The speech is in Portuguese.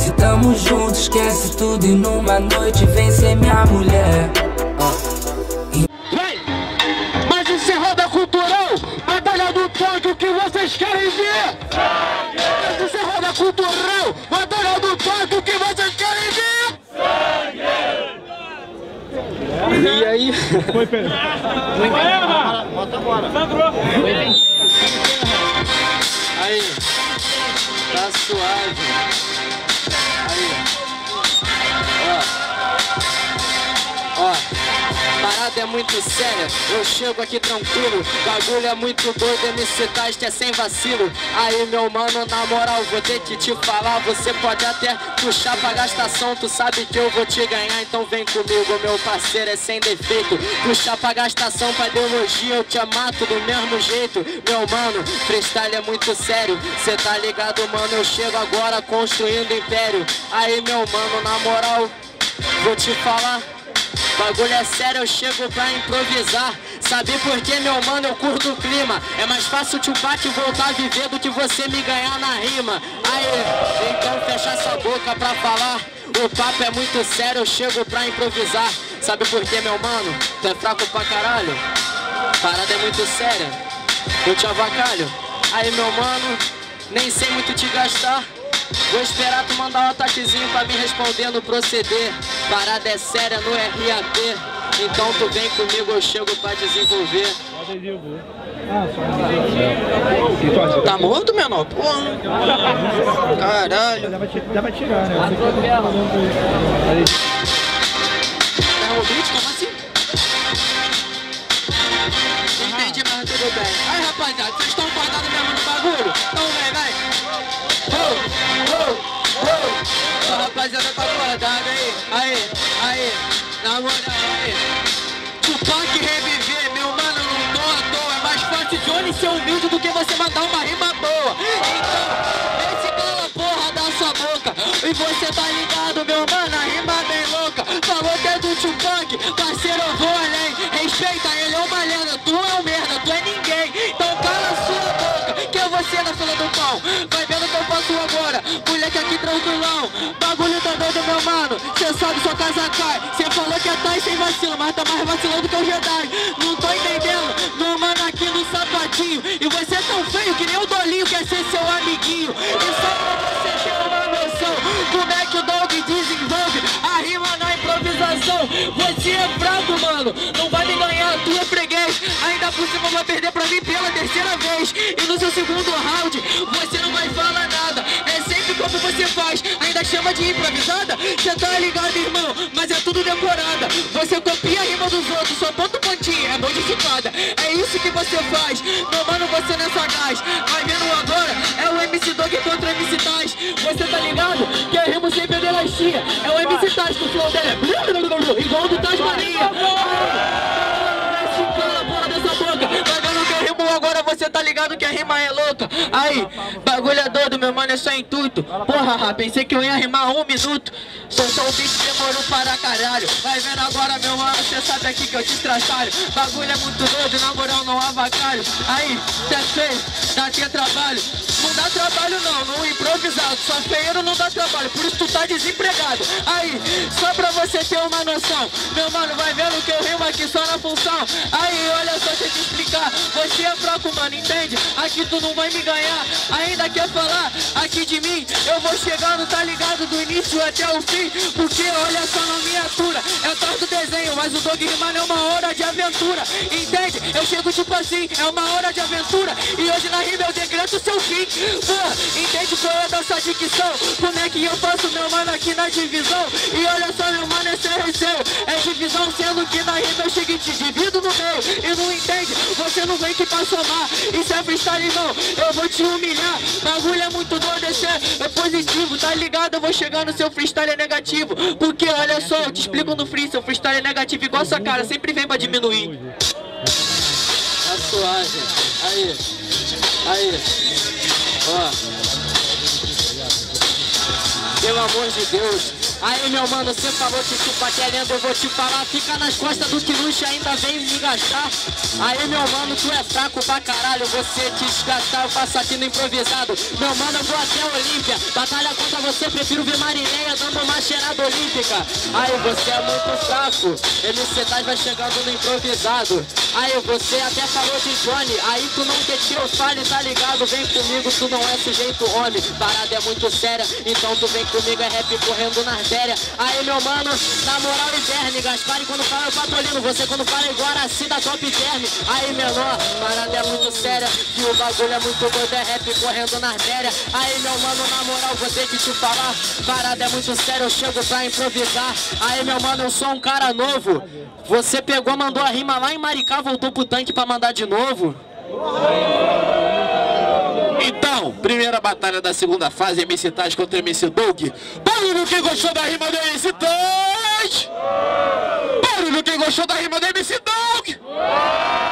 Se tamo juntos, esquece tudo e numa noite vem ser minha mulher. Mas isso é roda cultural, batalha do tanque, o que vocês querem ver? Sangue! Mas isso é roda cultural, batalha do tanque, o que vocês querem ver? Sangue! E aí? Foi, Pedro. Bota agora. Aí, tá suave. Aí, ó, parada é muito séria, eu chego aqui tranquilo. Bagulho é muito doido, MC Tast é sem vacilo. Aí meu mano, na moral, vou ter que te falar. Você pode até puxar pra gastação, tu sabe que eu vou te ganhar. Então vem comigo, meu parceiro, é sem defeito. Puxar pra gastação, pra ideologia, eu te mato do mesmo jeito. Meu mano, freestyle é muito sério, cê tá ligado, mano, eu chego agora construindo império. Aí meu mano, na moral, vou te falar, bagulho é sério, eu chego pra improvisar. Sabe por que, meu mano, eu curto o clima? É mais fácil o Tupac voltar a viver do que você me ganhar na rima. Aí, então fecha essa boca pra falar. O papo é muito sério, eu chego pra improvisar. Sabe por que, meu mano? Tu é fraco pra caralho? Parada é muito séria, eu te avacalho. Aí, meu mano, nem sei muito te gastar. Vou esperar tu mandar um ataquezinho pra me responder no proceder. Parada é séria no RAP, então tu vem comigo, eu chego pra desenvolver. Tá morto, menor? Porra. Caralho. Dá pra tirar, né? Atropela. Tá o beat? Como assim? Não entendi, mas tudo bem. Aí, rapaziada, vocês estão guardados mesmo no bagulho? Então vem, vem. A rapaziada tá acordada aí, na moral aí. Tupac reviver, meu mano, não tô à toa. É mais fácil Johnny ser humilde do que você mandar uma rima boa. Então, esse cala a porra da sua boca. E você tá ligado, meu mano, a rima bem louca. Falou que é do Tupac, parceiro, eu vou além. Respeita, ele é uma lenda, tu é um merda, tu é ninguém. Então cala a sua boca, que é você na fila do pão. Vai vendo o que eu faço agora, moleque aqui tranquilão. Bagulho tá doido, meu mano, cê sabe, sua casa cai. Cê falou que é Thai sem vacilo, mas tá mais vacilando que o Jedi. Não tô entendendo, meu mano aqui no sapatinho. E você é tão feio que nem o Dolinho quer ser seu amiguinho. E só pra você ter uma noção, como é que o Dog desenvolve a rima na improvisação. Você é fraco, mano, não vai me ganhar, tu é freguês. Ainda por cima vai perder pra mim pela terceira vez. E no seu segundo round, você não vai falar nada. É sempre como você faz, ainda chama de improvisada. Cê tá ligado, irmão, mas é tudo decorada. Você copia a rima dos outros, só ponta o pontinho, é modificada. É isso que você faz, meu mano, você não é sagaz. Vai vendo agora, é o MC Dog contra o MC Taz. Você tá ligado que eu rimo sem pederastia. É o MC Taz, que o flow dele é igual o do Taz Maria. Vai vendo que eu rimo agora, você tá ligado que a rima é louca. Aí, bagulho é doido, meu mano, é só intuito. Porra, pensei que eu ia rimar 1 minuto. Só o bicho demorou para caralho. Vai vendo agora, meu mano, cê sabe aqui que eu te estraçalho. Bagulho é muito doido, na moral não avacalho. Aí, cê é feio, dá até trabalho. Não dá trabalho não, no improvisado. Só feio não dá trabalho, por isso tu tá desempregado. Aí, só pra você ter uma noção, meu mano, vai vendo que eu rimo aqui só na função. Aí, olha só, deixa eu te explicar. Você é fraco, mano, entende? Aqui tu não vai me ganhar. Ainda quer falar aqui de mim? Eu vou chegando, tá ligado, do início até o fim. Porque olha só na miniatura, é atrás do desenho, mas o Dog rimando é uma hora de aventura. Entende? Eu chego tipo assim, é uma hora de aventura. E hoje na rima eu decreto seu fim. Porra, entende qual é dessa dicção? Como é que eu faço, meu mano, aqui na divisão? E olha só, meu mano, é CRC, é divisão, sendo que na rima eu chego e te divido no meio. E não entende? Você não vem aqui pra somar. Isso é freestyle, não, eu vou te humilhar. Bagulho é muito doido, esse é positivo, tá ligado? Eu vou chegar no seu freestyle é negativo. Porque olha só, eu te explico no free, seu freestyle é negativo igual essa cara, sempre vem pra diminuir. Tá suave, aí, ó. Pelo amor de Deus, Aí meu mano, cê falou que chupa que é lenda, eu vou te falar. Fica nas costas do que luxo ainda vem me gastar. Aí meu mano, tu é fraco pra caralho, você te desgastar, eu faço aqui no improvisado. Meu mano, eu vou até a Olímpia, batalha contra você, prefiro ver Marineia dando uma cheirada olímpica. Aí você é muito fraco, MC Taz vai chegando no improvisado. Aí você até falou de Johnny, aí tu não quer que eu fale, tá ligado? Vem comigo, tu não é sujeito homem, parada é muito séria, então tu vem comigo, é rap correndo na artéria. Aí meu mano, na moral Iverne, Gaspar quando fala eu patolino, você quando fala igual assim da top term. Aí menor, parada é muito séria, que o bagulho é muito doido, é rap correndo na artéria. Aí meu mano, na moral, vou ter que te falar, parada é muito séria, eu chego pra improvisar. Aí meu mano, eu sou um cara novo, você pegou, mandou a rima lá em Maricá, voltou pro tanque pra mandar de novo. Então, primeira batalha da segunda fase, MC Taz contra MC Doug. Barulho quem gostou da rima do MC Taz! Barulho quem gostou da rima do MC Doug!